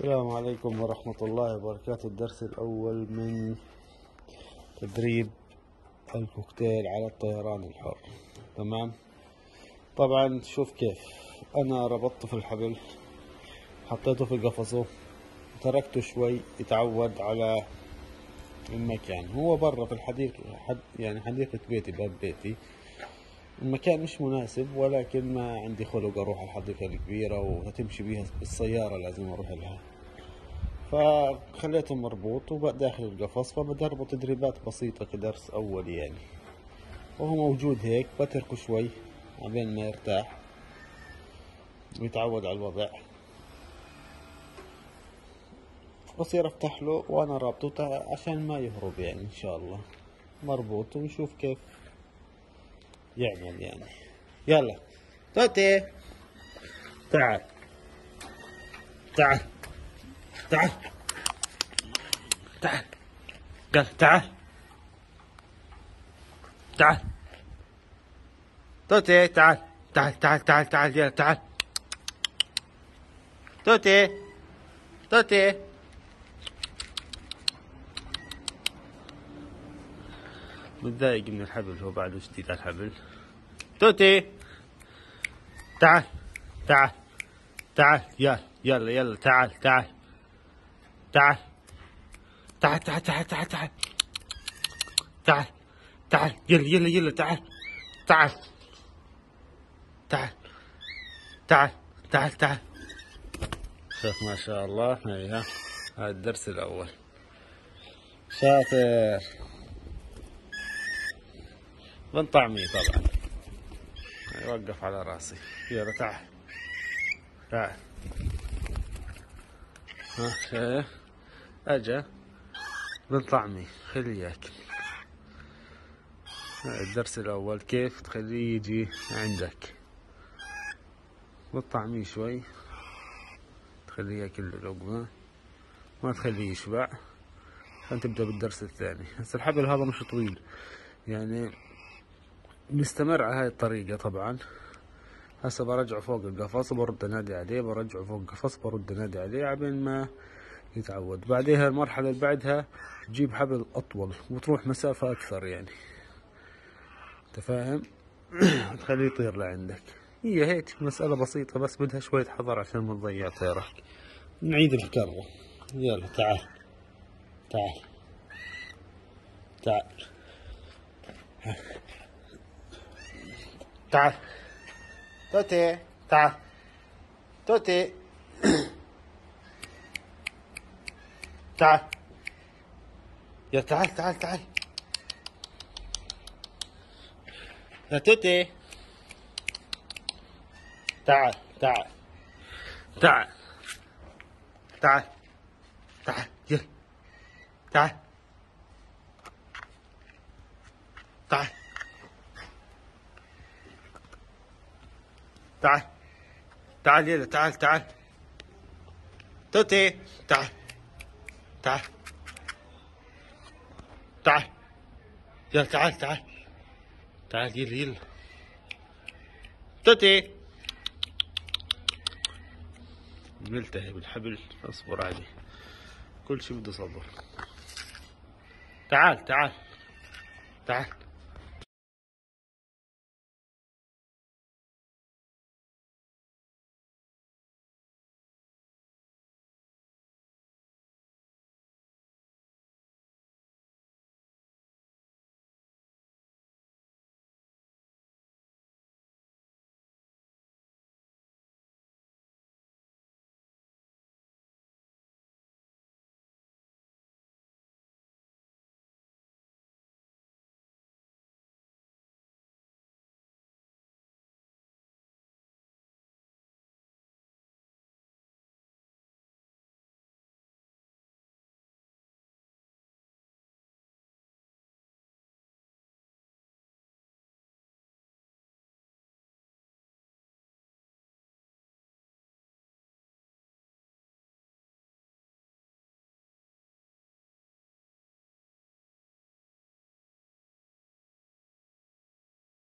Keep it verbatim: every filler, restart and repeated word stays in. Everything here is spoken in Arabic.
السلام عليكم ورحمة الله وبركاته. الدرس الأول من تدريب الكوكتيل على الطيران الحر. تمام. طبعا شوف كيف أنا ربطته في الحبل، حطيته في قفصه، تركته شوي يتعود على المكان. هو برا في الحديقة، يعني حديقة بيتي، باب بيتي، المكان مش مناسب، ولكن ما عندي خلق اروح الحديقة الكبيرة وهتمشي بيها بالسيارة، لازم اروح لها، فخليته مربوط وداخل القفص. فبدربه تدريبات بسيطة كدرس اولي يعني، وهو موجود هيك بتركه شوي عبين ما يرتاح ويتعود على الوضع. بصير افتح له وانا رابطه عشان ما يهرب، يعني ان شاء الله مربوط، ونشوف كيف يعمل يعني. يلا توتي تعال تعال تعال تعال قال تعال تعال توتي تعال تعال تعال تعال تعال يلا تعال توتي توتي متضايق من الحبل، هو بعده جديد على الحبل. توتي تعال تعال تعال يلا يلا يلا تعال تعال تعال تعال تعال تعال تعال تعال تعال تعال يلا يلا يلا تعال تعال تعال تعال تعال تعال. شوف ما شاء الله، هاي ها هذا الدرس الأول. شاطر. من طعمي طبعا، يوقف على راسي. يلا تعال تعال. ها شايف؟ اجا من طعمي خليه ياكل. الدرس الاول كيف تخليه يجي عندك، بتطعميه شوي، تخليه ياكل لقمة، ما تخليه يشبع، عشان تبدأ بالدرس الثاني. هسه الحبل هذا مش طويل، يعني نستمر على هاي الطريقة. طبعا هسه برجعه فوق القفص، برد انادي عليه، برجعه فوق القفص، برد انادي عليه عبين ما يتعود. بعدها المرحلة اللي بعدها تجيب حبل اطول وتروح مسافة اكثر، يعني انت فاهم؟ تخليه يطير لعندك. هي هيك مسألة بسيطة، بس بدها شوية حذر عشان ما تضيع طيرك. نعيد الكرة. يلا تعال تعال تعال تعال توتي تعال توتي تعال يا تعال تعال تعال يا توتي تعال تعال تعال تعال تعال يلا تعال تعال تعال تعال يلا تعال تعال توتي تعال تعال تعال يلا تعال تعال تعال يلا يلا توتي. ملتهي بالحبل، اصبر عليه، كل شي بده صبر. تعال تعال تعال